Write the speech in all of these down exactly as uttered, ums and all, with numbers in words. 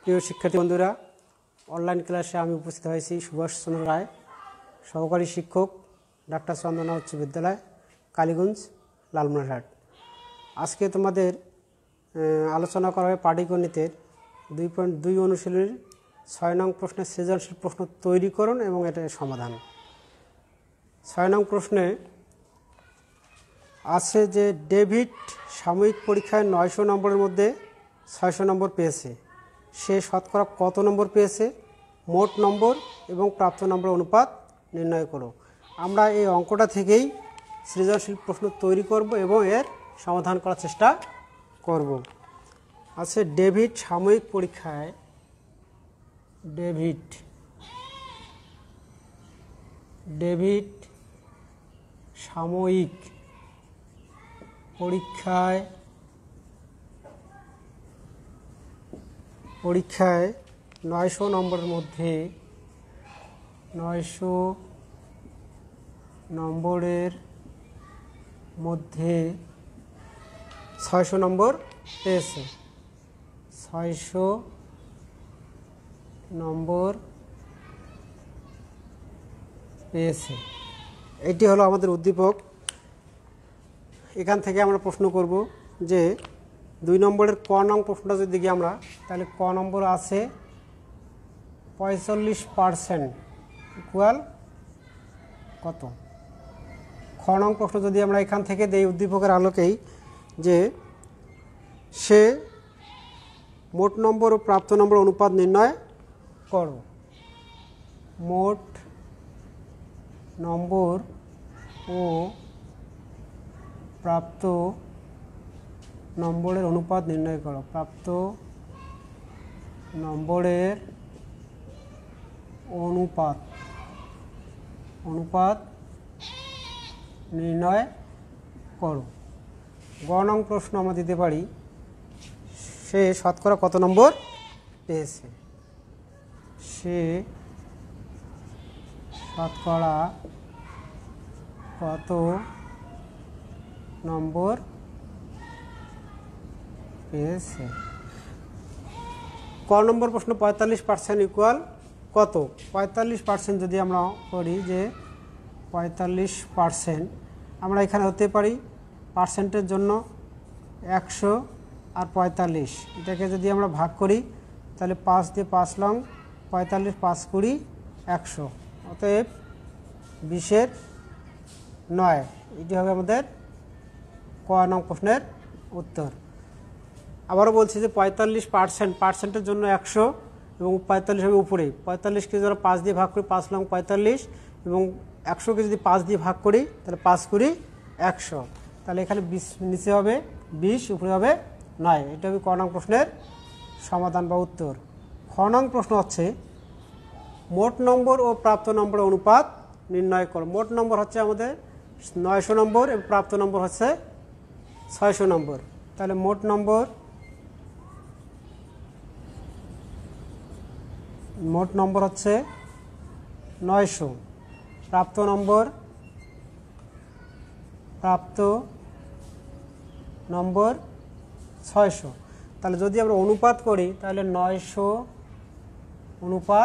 প্রিয় শিক্ষার্থী বন্ধুরা, অনলাইন ক্লাসে আমি উপস্থিত হয়েছি সুভাষ চন্দ্র রায়, সহকারী শিক্ষক, ডাক্তার চন্দনা উচ্চ বিদ্যালয়, কালীগঞ্জ, লালমনিরহাট। আজকে তোমাদের আলোচনা করা হবে পাটিগণিতের দুই পয়েন্ট দুই অনুশীলনীর ছয় নং প্রশ্নের সৃজনশীল প্রশ্ন তৈরিকরণ এবং এটার সমাধান। ছয় নং প্রশ্নে আছে যে ডেভিড সাময়িক পরীক্ষায় নয়শো নম্বরের মধ্যে ছয়শো নম্বর পেয়েছে। সে শতকরা কত নম্বর পেয়েছে? মোট নম্বর এবং প্রাপ্ত নম্বর অনুপাত নির্ণয় করো। আমরা এই অঙ্কটা থেকেই সৃজনশীল প্রশ্ন তৈরি করব এবং এর সমাধান করার চেষ্টা করব। আছে ডেভিড সাময়িক পরীক্ষায় ডেভিড ডেভিড সাময়িক পরীক্ষায় পরীক্ষায় নয়শো নম্বরের মধ্যে নয়শো নম্বরের মধ্যে ছয়শো নম্বর পেয়েছে। ছয়শো নম্বর পেয়েছে এটি হলো আমাদের উদ্দীপক। এখান থেকে আমরা প্রশ্ন করব যে দুই নম্বরের ক নং প্রশ্নটা যদি দেখি আমরা, তাহলে ক নম্বর আছে পঁয়তাল্লিশ পার্সেন্ট ইকুয়াল কত? খ নং প্রশ্ন যদি আমরা এখান থেকে দেই উদ্দীপকের আলোকেই, যে সে মোট নম্বর ও প্রাপ্ত নম্বর অনুপাত নির্ণয় করো। মোট নম্বর ও প্রাপ্ত নম্বরের অনুপাত নির্ণয় করো। প্রাপ্ত নম্বরের অনুপাত অনুপাত নির্ণয় করো। গ নং প্রশ্ন আমরা দিতে পারি, সে শতকরা কত নম্বর পেয়েছে? সে শতকরা কত নম্বর পেয়েছে? ক নম্বর প্রশ্ন পঁয়তাল্লিশ পার্সেন্ট ইকুয়াল কত? পঁয়তাল্লিশ পার্সেন্ট যদি আমরা করি, যে পঁয়তাল্লিশ পার্সেন্ট আমরা এখানে হতে পারি পার্সেন্টের জন্য একশো আর পঁয়তাল্লিশ, এটাকে যদি আমরা ভাগ করি তাহলে পাঁচ দিয়ে পাঁচ লং পঁয়তাল্লিশ, পাঁচ কুড়ি একশো, অতএব বিশের নয়। এটি হবে আমাদের ক নং প্রশ্নের উত্তর। আবারও বলছি যে পঁয়তাল্লিশ পার্সেন্ট পার্সেন্টের জন্য একশো এবং পঁয়তাল্লিশ হবে উপরে। পঁয়তাল্লিশকে যদি পাঁচ দিয়ে ভাগ করি, পাঁচ লং পঁয়তাল্লিশ, এবং একশোকে যদি পাঁচ দিয়ে ভাগ করি তাহলে পাঁচ কুড়ি একশো, তাহলে এখানে বিশ নিচে হবে বিশ, উপরে হবে নয়। এটা হবে ক নং প্রশ্নের সমাধান বা উত্তর। খ নং প্রশ্ন হচ্ছে মোট নম্বর ও প্রাপ্ত নম্বরের অনুপাত নির্ণয় করো। মোট নম্বর হচ্ছে আমাদের নয়শো নম্বর এবং প্রাপ্ত নম্বর হচ্ছে ছয়শো নম্বর। তাহলে মোট নম্বর মোট নম্বর হচ্ছে নয়শো, প্রাপ্ত নম্বর প্রাপ্ত নম্বর ছয়শো। তাহলে যদি আমরা অনুপাত করি তাহলে নয়শো অনুপাত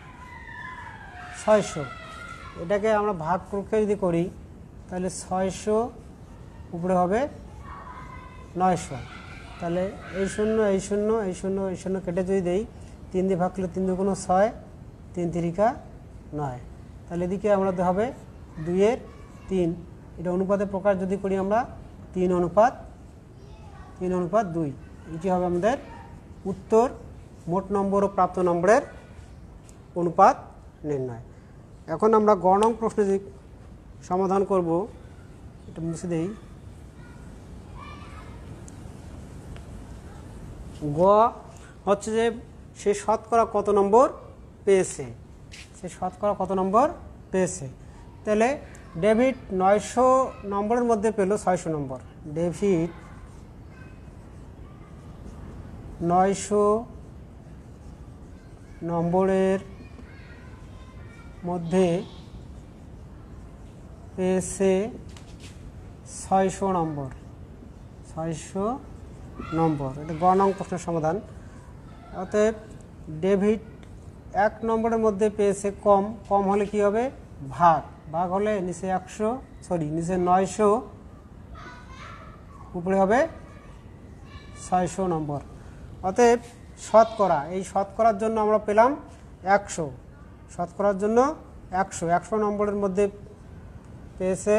ছয়শো, এটাকে আমরা ভাগ করতে যদি করি তাহলে ছয়শো উপরে হবে নয়শো। তাহলে এই শূন্য এই শূন্য এই শূন্য এই শূন্য কেটে যদি দেই, তিন দিয়ে ভাগ করলে তিন দুগুণ ছয়, তিন তিরিকা নয়। তাহলে এদিকে আমাদের হবে দুইয়ের তিন। এটা অনুপাতের প্রকাশ যদি করি আমরা, তিন অনুপাত তিন অনুপাত দুই। এটি হবে আমাদের উত্তর, মোট নম্বর ও প্রাপ্ত নম্বরের অনুপাত নির্ণয়। এখন আমরা গ নং প্রশ্নে যে সমাধান করব, এটা মুছে দেই। গ হচ্ছে যে সে শতকরা কত নম্বর পেয়েছে? সে শতকরা কত নম্বর পেয়েছে? তাহলে ডেভিড নয়শো নম্বরের মধ্যে পেল ছয়শো নম্বর। ডেভিড নয়শো নম্বরের মধ্যে পেয়েছে ছয়শো নম্বর। ছয়শো নম্বর এটা গ নং প্রশ্নের সমাধান। অতএব ডেভিড এক নম্বরের মধ্যে পেয়েছে কম, কম হলে কি হবে ভাগ, ভাগ হলে নিচে একশো সরি নিচে নয়শো উপরে হবে ছয়শো নম্বর। অতএব শতকরা, এই শতকরার জন্য আমরা পেলাম একশো, শতকরার জন্য একশো, একশো নম্বরের মধ্যে পেয়েছে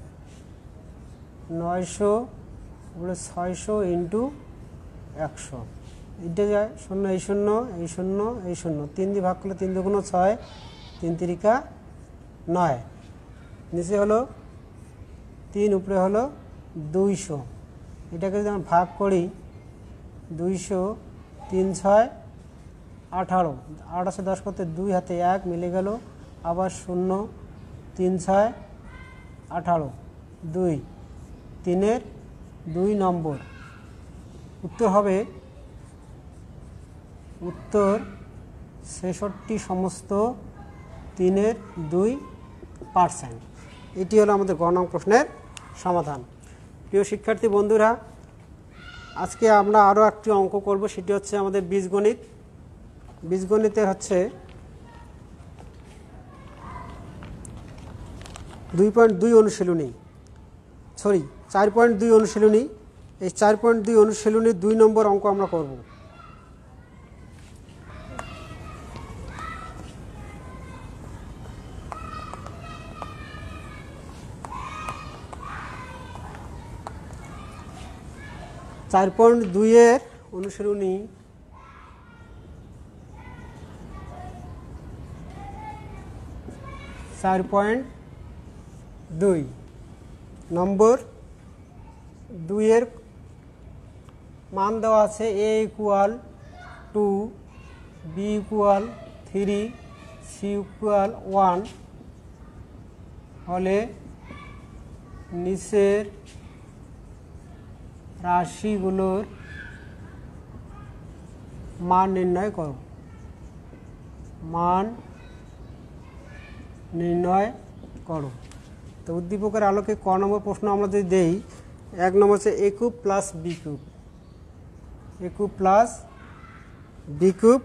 নয়শো উপরে ছয়শো ইন্টু একশো, এটা যায় শূন্য, এই শূন্য এই শূন্য এই শূন্য, তিন দিয়ে ভাগ করলে তিন দুগুণ ছয়, তিন তিরিকা নয়, নিচে হলো তিন উপরে হলো দুইশো, এটাকে যদি আমরা ভাগ করি দুইশো তিন ছয় আঠারো, আঠাশে দশ করতে দুই হাতে এক মিলে গেল, আবার শূন্য তিন ছয় আঠারো, দুই, তিনের দুই নম্বর, উত্তর হবে উত্তর ছেষট্টি সমস্ত তিনের দুই পার্সেন্ট। এটি হলো আমাদের গ নং প্রশ্নের সমাধান। প্রিয় শিক্ষার্থী বন্ধুরা, আজকে আমরা আরও একটি অঙ্ক করব, সেটি হচ্ছে আমাদের বীজগণিত। বীজগণিতের হচ্ছে দুই পয়েন্ট দুই অনুশীলনী সরি চার পয়েন্ট দুই অনুশীলনী এই চার পয়েন্ট দুই অনুশীলনীর দুই নম্বর অঙ্ক আমরা করব। চার পয়েন্ট দুইয়ের অনুশীলনী চার পয়েন্ট দুই নম্বর দুইয়ের মান দেওয়া আছে A equal two, B equal three, C equal one হলে নিচের রাশিগুলোর মান নির্ণয় করো, মান নির্ণয় করো। তো উদ্দীপকের আলোকে ক নম্বর প্রশ্ন আমরা যদি দেই, এক নম্বর হচ্ছে A cube plus B cube, A cube plus B cube.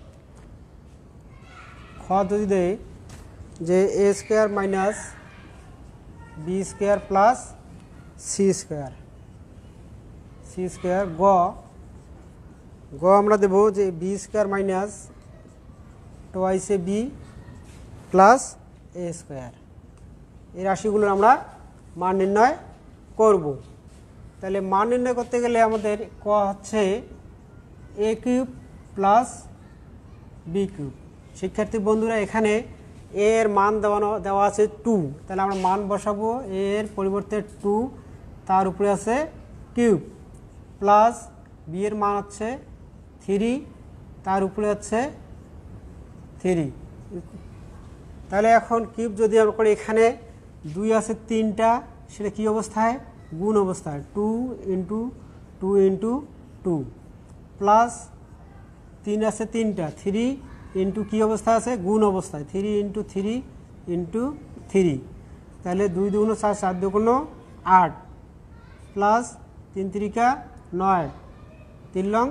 খ যদি দেই যে A square minus B square plus C square, C square. গ গ আমরা দেব যে B square minus twice A B plus A square. এই রাশিগুলোর আমরা মান নির্ণয় করব। তাহলে মান নির্ণয় করতে গেলে আমাদের ক হচ্ছে A cube plus B cube. শিক্ষার্থী বন্ধুরা, এখানে এ এর মান দেওয়ানো দেওয়া আছে টু, তাহলে আমরা মান বসাবো এ এর পরিবর্তে টু, তার উপরে আছে কিউব, প্লাস বি এর মান হচ্ছে থ্রি, তার উপরে হচ্ছে থ্রি। তাহলে এখন কিউব যদি আমরা করি, এখানে দুই আছে তিনটা, সেটা কী অবস্থায় গুণ অবস্থায়, two into two into two, plus তিন আছে তিনটা, থ্রি ইন্টু কী অবস্থায় আছে গুণ অবস্থায়, three into three into three, তাহলে দুই দুগুণ চার, চার দুগুণ আট, প্লাস তিন তিরিকা নয়, তিন লং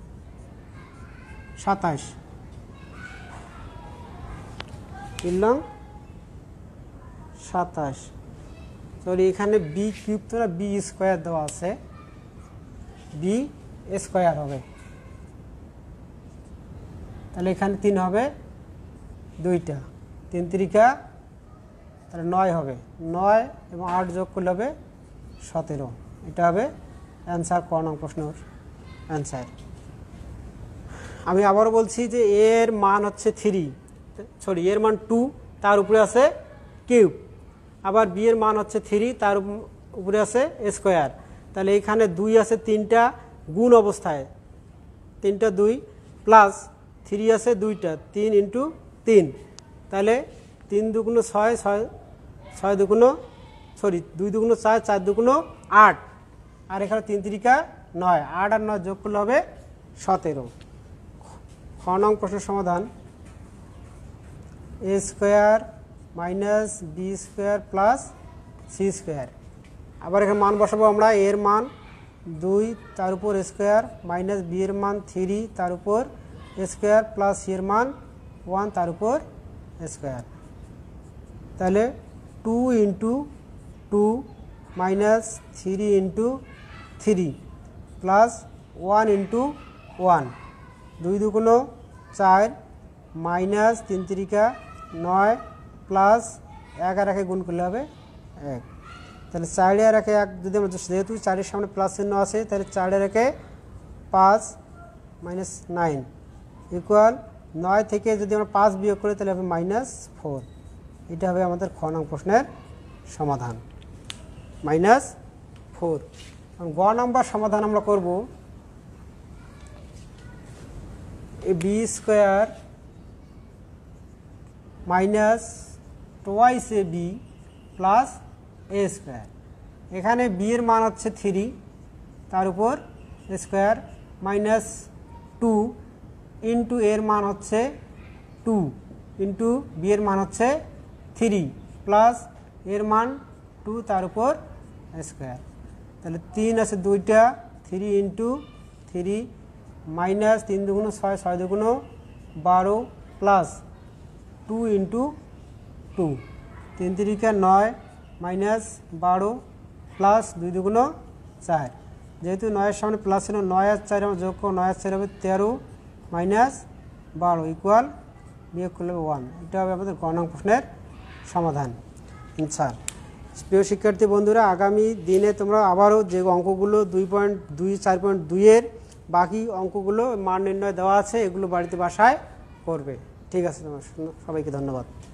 সাতাশ, তিন লং সাতাশ সরি এখানে বি কিউব তো না, বি স্কোয়ার দেওয়া আছে, বি স্কোয়ার হবে, তাহলে এখানে তিন হবে দুইটা, তিন তিরিকা তাহলে নয় হবে, নয় এবং আট যোগ করলে হবে সতেরো। এটা হবে অ্যান্সার, ক নং প্রশ্নের অ্যান্সার। আমি আবারও বলছি যে এর মান হচ্ছে থ্রি সরি এর মান টু, তার উপরে আছে কিউব, আবার বি এর মান হচ্ছে থ্রি, তার উপরে আছে স্কোয়ার। তাহলে এখানে দুই আছে তিনটা গুণ অবস্থায়, তিনটা দুই, প্লাস থ্রি আছে দুইটা, তিন ইন্টু তিন, তাহলে তিন দুগুণ ছয়, ছয় ছয় দুগুণ সরি দুই দুগুণ চার, চার দুগুণ আট, আর এখানে তিন তিরিকা নয়, আট আর নয় যোগ করলে হবে সতেরো। খ নং প্রশ্নের সমাধান A square minus B square plus C square. আবার এখানে মান বসাবো আমরা, এর মান দুই, তার উপর স্কোয়ার, মাইনাস বি এর মান থ্রি, তার উপর স্কোয়ার প্লাস এর মান ওয়ান তার উপর স্কোয়ার। তাহলে two into two minus three into three plus one into one, দুই দুগুণো চার মাইনাস তিন তিরিকা নয় প্লাস এক আর একে গুণ করলে হবে এক। তাহলে চার আর একে এক, যদি আমরা যেহেতু চারের সামনে প্লাস চিহ্ন আছে তাহলে চার আর একে পাঁচ মাইনাস নাইন ইকুয়াল নয় থেকে যদি আমরা পাঁচ বিয়োগ করি তাহলে হবে মাইনাস ফোর। এটা হবে আমাদের খ নং প্রশ্নের সমাধান, মাইনাস ফোর। গ নম্বর সমাধান আমরা করব A B square minus twice A B plus A square. এখানে বি এর মান হচ্ছে থ্রি তার উপর স্কোয়ার মাইনাস টু ইন্টু এর মান হচ্ছে টু ইন্টু বি এর মান হচ্ছে থ্রি প্লাস এর মান টু তার উপর স্কোয়ার। তাহলে তিন আছে দুইটা, থ্রি ইন্টু থ্রি মাইনাস তিন দুগুণ ছয়, ছয় দুগুণ বারো প্লাস টু ইন্টু টু, তিন তিরিকা নয় মাইনাস বারো প্লাস দুই দুগুণ চার। যেহেতু নয়ের সামনে প্লাস ছিল নয় আর চার আমার যোগ নয় আর চার হবে তেরো মাইনাস বারো ইকুয়াল বিয়োগ করলে ওয়ান। এটা হবে আমাদের গ নং প্রশ্নের সমাধান আনসার। প্রিয় শিক্ষার্থী বন্ধুরা, আগামী দিনে তোমরা আবারও যে অঙ্কগুলো দুই পয়েন্ট দুই চার পয়েন্ট দুইয়ের বাকি অঙ্কগুলো মান নির্ণয় দেওয়া আছে এগুলো বাড়িতে বাসায় করবে। ঠিক আছে, তোমার সবাইকে ধন্যবাদ।